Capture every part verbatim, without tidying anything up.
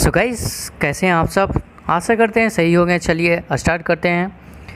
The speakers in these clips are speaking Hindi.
सो गाइस, कैसे हैं आप सब। आशा करते हैं सही हो गए। चलिए स्टार्ट करते हैं।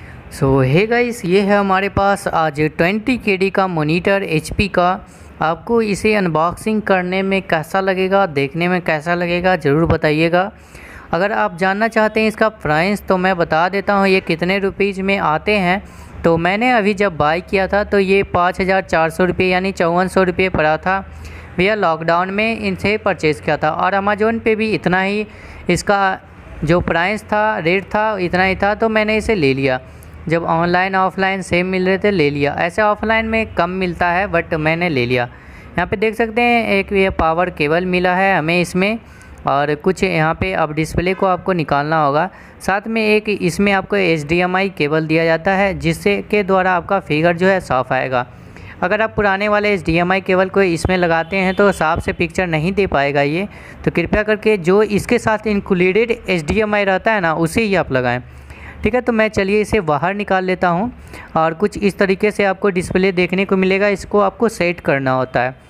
सो हे गाइस, ये है हमारे पास आज ट्वेंटी के डी का मॉनिटर एचपी का। आपको इसे अनबॉक्सिंग करने में कैसा लगेगा, देखने में कैसा लगेगा, ज़रूर बताइएगा। अगर आप जानना चाहते हैं इसका प्राइस तो मैं बता देता हूँ ये कितने रुपीज़ में आते हैं। तो मैंने अभी जब बाय किया था तो ये पाँच हज़ार चार सौ रुपये यानी चौवन सौ रुपये पड़ा था। भैया लॉकडाउन में इनसे परचेज़ किया था और अमेज़ोन पे भी इतना ही इसका जो प्राइस था, रेट था, इतना ही था। तो मैंने इसे ले लिया। जब ऑनलाइन ऑफ़लाइन सेम मिल रहे थे ले लिया। ऐसे ऑफ़लाइन में कम मिलता है बट मैंने ले लिया। यहाँ पे देख सकते हैं एक ये पावर केबल मिला है हमें इसमें, और कुछ यहाँ पे अब डिस्प्ले को आपको निकालना होगा। साथ में एक इसमें आपको H D M I cable दिया जाता है जिससे के द्वारा आपका फिगर जो है साफ़ आएगा। अगर आप पुराने वाले H D M I cable को इसमें लगाते हैं तो साफ से पिक्चर नहीं दे पाएगा ये। तो कृपया करके जो इसके साथ included H D M I रहता है ना, उसे ही आप लगाएं। ठीक है, तो मैं चलिए इसे बाहर निकाल लेता हूँ और कुछ इस तरीके से आपको डिस्प्ले देखने को मिलेगा। इसको आपको सेट करना होता है।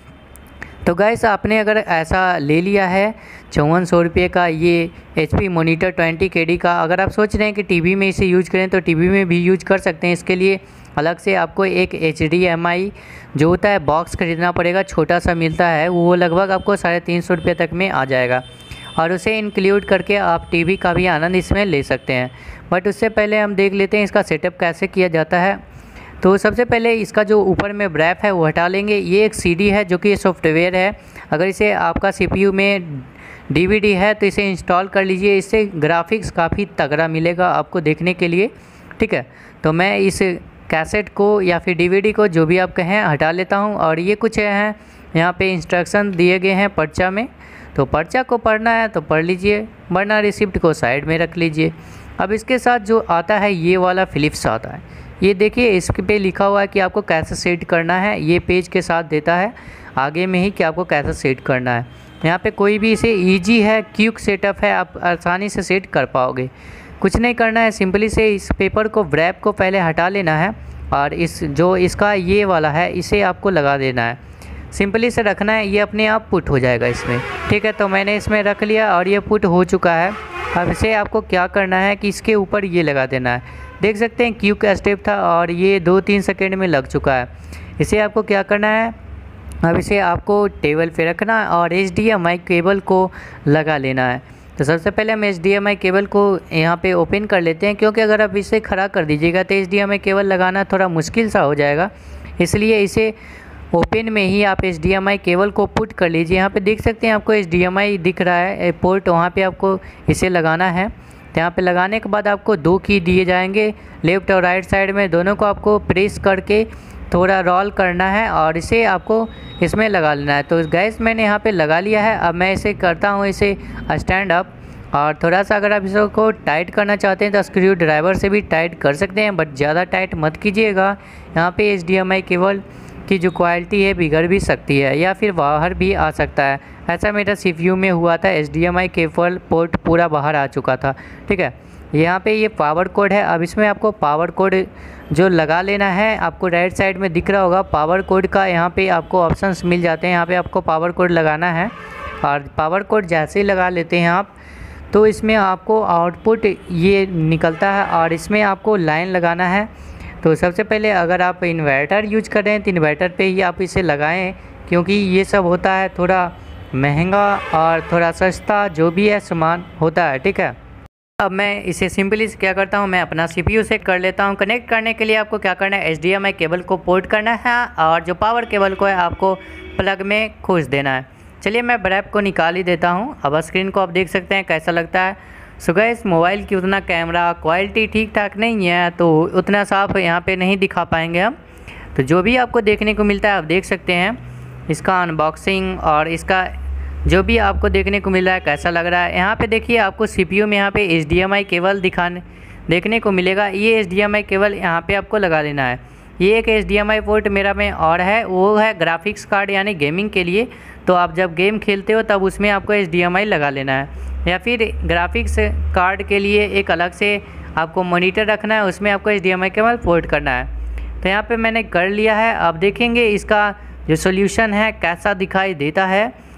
तो गाइस, आपने अगर ऐसा ले लिया है चौवन सौ रुपये का ये H P monitor twenty K D का, अगर आप सोच रहे हैं कि टीवी में इसे यूज करें तो टीवी में भी यूज कर सकते हैं। इसके लिए अलग से आपको एक एच डी एम आई जो होता है बॉक्स खरीदना पड़ेगा, छोटा सा मिलता है, वो लगभग आपको साढ़े तीन सौ रुपये तक में आ जाएगा और उसे इंक्लूड करके आप टीवी का भी आनंद इसमें ले सकते हैं। बट उससे पहले हम देख लेते हैं इसका सेटअप कैसे किया जाता है। तो सबसे पहले इसका जो ऊपर में ब्रैप है वो हटा लेंगे। ये एक सी डी है जो कि ये सॉफ्टवेयर है। अगर इसे आपका सी पी यू में डी वी डी है तो इसे इंस्टॉल कर लीजिए। इससे ग्राफिक्स काफ़ी तगड़ा मिलेगा आपको देखने के लिए। ठीक है, तो मैं इस कैसेट को या फिर डी वी डी को, जो भी आप कहें, हटा लेता हूं। और ये कुछ हैं यहाँ पे इंस्ट्रक्शन दिए गए हैं पर्चा में। तो पर्चा को पढ़ना है तो पढ़ लीजिए, वरना रिसिप्ट को साइड में रख लीजिए। अब इसके साथ जो आता है ये वाला फ़िलिप्स आता है। ये देखिए, इस पे लिखा हुआ है कि आपको कैसे सेट करना है। ये पेज के साथ देता है आगे में ही कि आपको कैसे सेट करना है। यहाँ पे कोई भी इसे ईजी है, क्विक सेटअप है, आप आसानी से सेट कर पाओगे। कुछ नहीं करना है, सिंपली से इस पेपर को, व्रैप को पहले हटा लेना है और इस जो इसका ये वाला है इसे आपको लगा देना है। सिंपली से रखना है, ये अपने आप पुट हो जाएगा इसमें। ठीक है, तो मैंने इसमें रख लिया और ये पुट हो चुका है। अब इसे आपको क्या करना है कि इसके ऊपर ये लगा देना है। देख सकते हैं क्विक स्टेप था और ये दो तीन सेकेंड में लग चुका है। इसे आपको क्या करना है, अब इसे आपको टेबल पे रखना है और H D M I cable को लगा लेना है। तो सबसे पहले हम H D M I cable को यहाँ पे ओपन कर लेते हैं, क्योंकि अगर आप इसे खड़ा कर दीजिएगा तो H D M I cable लगाना थोड़ा मुश्किल सा हो जाएगा। इसलिए इसे ओपन में ही आप H D M I cable को पुट कर लीजिए। यहाँ पे देख सकते हैं आपको एच डी एम आई दिख रहा है पोर्ट, वहाँ पे आपको इसे लगाना है। तो यहाँ पे लगाने के बाद आपको दो की दिए जाएंगे, लेफ़्ट और राइट साइड में, दोनों को आपको प्रेस करके थोड़ा रोल करना है और इसे आपको इसमें लगा लेना है। तो गैस मैंने यहाँ पे लगा लिया है। अब मैं इसे करता हूँ इसे स्टैंड अप, और थोड़ा सा अगर आप इसको टाइट करना चाहते हैं तो स्क्रू ड्राइवर से भी टाइट कर सकते हैं, बट ज़्यादा टाइट मत कीजिएगा। यहाँ पे H D M I cable की जो क्वालिटी है बिगड़ भी सकती है या फिर बाहर भी आ सकता है। ऐसा मेरा सी पी यू में हुआ था, H D M I cable port पूरा बाहर आ चुका था। ठीक है, यहाँ पे ये पावर कोड है। अब इसमें आपको पावर कोड जो लगा लेना है, आपको राइट साइड में दिख रहा होगा पावर कोड का। यहाँ पे आपको ऑप्शंस मिल जाते हैं, यहाँ पे आपको पावर कोड लगाना है और पावर कोड जैसे ही लगा लेते हैं आप तो इसमें आपको आउटपुट ये निकलता है और इसमें आपको लाइन लगाना है। तो सबसे पहले अगर आप इन्वर्टर यूज कर रहे हैं तो इन्वर्टर पे ही आप इसे लगाएं, क्योंकि ये सब होता है थोड़ा महंगा और थोड़ा सस्ता जो भी है सामान होता है। ठीक है, अब मैं इसे सिंपली से क्या करता हूँ, मैं अपना सी पी यू से कर लेता हूँ। कनेक्ट करने के लिए आपको क्या करना है, H D M I cable को पोर्ट करना है और जो पावर केबल को है आपको प्लग में खोस देना है। चलिए मैं ब्रैप को निकाल ही देता हूँ। अब स्क्रीन को आप देख सकते हैं कैसा लगता है। सो गाइस, मोबाइल की उतना कैमरा क्वालिटी ठीक ठाक नहीं है तो उतना साफ यहाँ पे नहीं दिखा पाएंगे हम। तो जो भी आपको देखने को मिलता है आप देख सकते हैं। इसका अनबॉक्सिंग और इसका जो भी आपको देखने को मिल रहा है कैसा लग रहा है। यहाँ पे देखिए आपको सी पी यू में यहाँ पे H D M I cable दिखाने देखने को मिलेगा। ये H D M I cable यहाँ पे आपको लगा लेना है। ये एक H D M I port मेरा में और है, वो है ग्राफिक्स कार्ड यानी गेमिंग के लिए। तो आप जब गेम खेलते हो तब उसमें आपको एच डी एम आई लगा लेना है, या फिर ग्राफिक्स कार्ड के लिए एक अलग से आपको मॉनिटर रखना है, उसमें आपको H D M I cable port करना है। तो यहाँ पे मैंने कर लिया है। अब देखेंगे इसका जो सोल्यूशन है कैसा दिखाई देता है।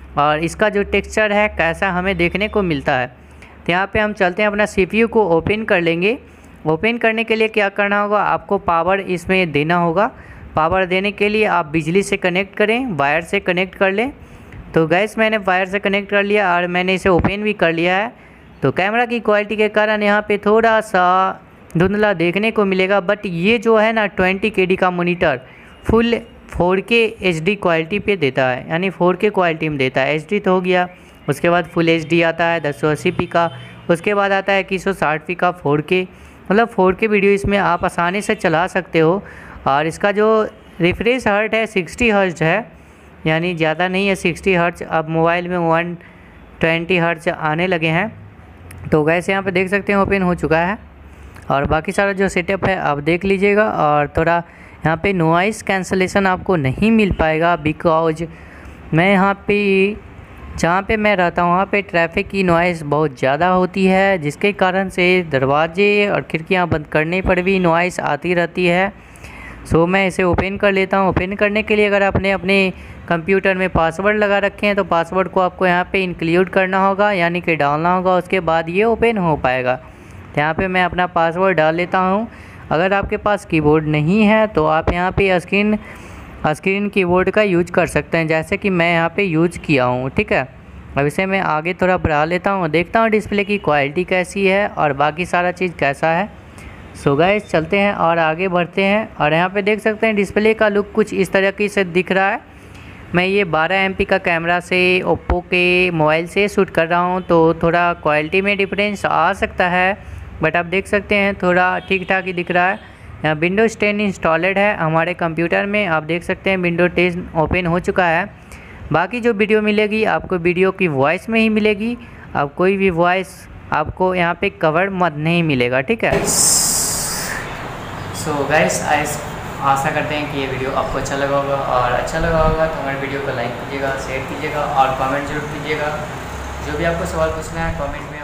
और इसका जो टेक्सचर है कैसा हमें देखने को मिलता है। तो यहाँ पे हम चलते हैं, अपना सीपीयू को ओपन कर लेंगे। ओपन करने के लिए क्या करना होगा, आपको पावर इसमें देना होगा। पावर देने के लिए आप बिजली से कनेक्ट करें, वायर से कनेक्ट कर लें। तो गैस मैंने वायर से कनेक्ट कर लिया और मैंने इसे ओपन भी कर लिया है। तो कैमरा की क्वालिटी के कारण यहाँ पे थोड़ा सा धुंधला देखने को मिलेगा, बट ये जो है ना ट्वेंटी के डी का monitor full four K H D quality पे देता है, यानी फोर के क्वालिटी में देता है। एच डी तो हो गया, उसके बाद फुल एच डी आता है दस सौ अस्सी पी का, उसके बाद आता है इक्कीस सौ साठ पी का फोर के, मतलब फोर के वीडियो इसमें आप आसानी से चला सकते हो। और इसका जो रिफ्रेश हर्ट है सिक्सटी हर्ट्ज है, यानी ज़्यादा नहीं है सिक्सटी हर्ट्ज। अब मोबाइल में वन ट्वेंटी हर्ट्ज आने लगे हैं। तो गैस यहाँ पे देख सकते हैं ओपन हो चुका है। और बाकी सारा जो सेटअप है आप देख लीजिएगा। और थोड़ा यहाँ पे नॉइस कैंसलेशन आपको नहीं मिल पाएगा, बिकॉज मैं यहाँ पे जहाँ पे मैं रहता हूँ वहाँ पे ट्रैफिक की नॉइस बहुत ज़्यादा होती है, जिसके कारण से दरवाजे और खिड़कियाँ बंद करने पर भी नॉइस आती रहती है। सो मैं इसे ओपन कर लेता हूँ। ओपन करने के लिए अगर आपने अपने कंप्यूटर में पासवर्ड लगा रखे हैं तो पासवर्ड को आपको यहाँ पे इंक्लूड करना होगा, यानी कि डालना होगा, उसके बाद ये ओपन हो पाएगा। तो यहाँ पे मैं अपना पासवर्ड डाल लेता हूँ। अगर आपके पास कीबोर्ड नहीं है तो आप यहाँ पे स्क्रीन स्क्रीन कीबोर्ड का यूज कर सकते हैं, जैसे कि मैं यहाँ पे यूज किया हूँ। ठीक है, अब इसे मैं आगे थोड़ा बढ़ा लेता हूँ, देखता हूँ डिस्प्ले की क्वालिटी कैसी है और बाकी सारा चीज़ कैसा है। सो गाइस चलते हैं और आगे बढ़ते हैं। और यहाँ पे देख सकते हैं डिस्प्ले का लुक कुछ इस तरीके से दिख रहा है। मैं ये बारह एम पी का कैमरा से ओप्पो के मोबाइल से शूट कर रहा हूँ, तो थोड़ा क्वालिटी में डिफरेंस आ सकता है, बट आप देख सकते हैं थोड़ा ठीक ठाक ही दिख रहा है। यहाँ विंडोज़ टेन इंस्टॉलेड है हमारे कंप्यूटर में, आप देख सकते हैं विंडोज टेन ओपन हो चुका है। बाकी जो वीडियो मिलेगी आपको वीडियो की वॉइस में ही मिलेगी, अब कोई भी वॉइस आपको यहाँ पे कवर मत नहीं मिलेगा। ठीक है, सो गाइस आशा करते हैं कि ये वीडियो आपको अच्छा लगा होगा, और अच्छा लगा होगा तो हमारे वीडियो को लाइक कीजिएगा, शेयर कीजिएगा और कमेंट जरूर कीजिएगा। जो भी आपको सवाल पूछना है कमेंट में